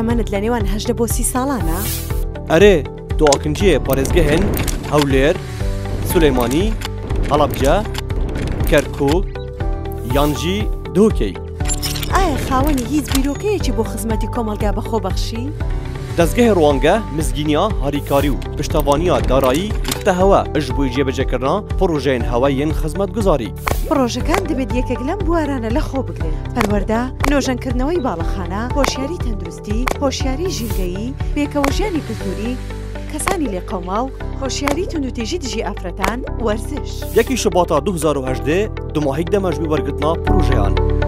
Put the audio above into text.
تەمەنت لە نێوان 18 بۆ 30 ساڵانە؟ ئەرێ دواکنجیە پارێزگەهن هەولێر سولەیمانی هەڵەبجە کەرکووک یانجی دووکەی. ئایا خاوەنی هیچ بیرۆکەیەکی بۆ خزمەتی کۆمەلگا بەخۆ بەخشی؟ دەستگەهی ڕوانگە مزگینیا هاریکاری و پشتەوانیە دارایی وتە هەوا ئەش بۆی جێبەجێکردنا پرۆژەیەن هەواییان خزمەتگوزاری. پرۆژەکان دەبێت یەکێک لەم بوارانە لە خۆ بگرێت: پەروەردە، نۆژەنکردنەوەی باڵەخانە، هۆشیاری تەندروستی، هۆشیاری ژینگەیی، پێکەوەژیانی کەلتوری، کەسانی لێقەوما و هۆشیاری توندوتێژی دژی ئافرەتان، وەرزش. 1 شوباتا 2018 دوماهیک دەمەژبوی وەرگرتنا پرۆژەیان.